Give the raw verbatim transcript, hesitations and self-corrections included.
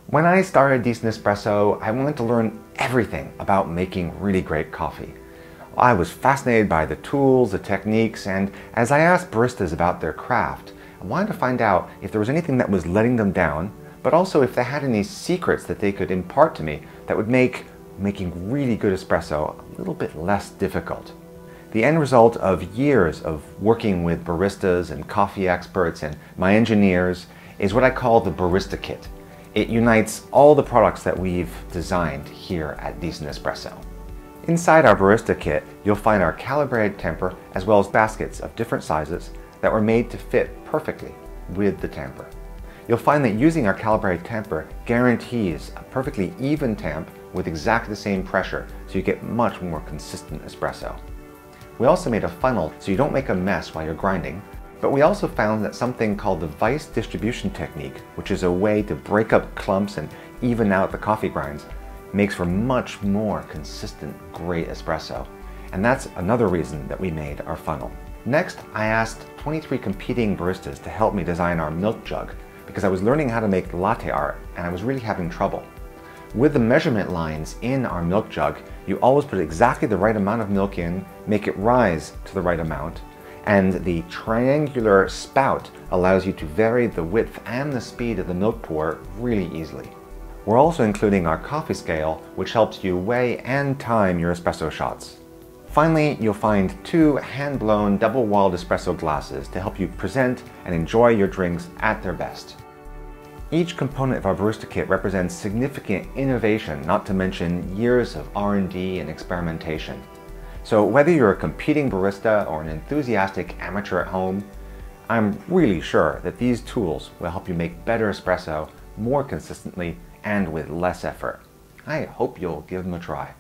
When I started Decent Espresso, I wanted to learn everything about making really great coffee. I was fascinated by the tools, the techniques, and as I asked baristas about their craft, I wanted to find out if there was anything that was letting them down, but also if they had any secrets that they could impart to me that would make making really good espresso a little bit less difficult. The end result of years of working with baristas and coffee experts and my engineers is what I call the Barista Kit. It unites all the products that we've designed here at Decent Espresso. Inside our Barista Kit, you'll find our calibrated temper as well as baskets of different sizes that were made to fit perfectly with the temper. You'll find that using our calibrated temper guarantees a perfectly even temp with exactly the same pressure, so you get much more consistent espresso. We also made a funnel so you don't make a mess while you're grinding, but we also found that something called the Weiss distribution technique, which is a way to break up clumps and even out the coffee grinds, makes for much more consistent, great espresso. And that's another reason that we made our funnel. Next, I asked twenty-three competing baristas to help me design our milk jug because I was learning how to make latte art and I was really having trouble. With the measurement lines in our milk jug, you always put exactly the right amount of milk in, make it rise to the right amount, and the triangular spout allows you to vary the width and the speed of the milk pour really easily. We're also including our coffee scale, which helps you weigh and time your espresso shots. Finally, you'll find two hand-blown double-walled espresso glasses to help you present and enjoy your drinks at their best. Each component of our Barista Kit represents significant innovation, not to mention years of R and D and experimentation. So whether you're a competing barista or an enthusiastic amateur at home, I'm really sure that these tools will help you make better espresso more consistently and with less effort. I hope you'll give them a try.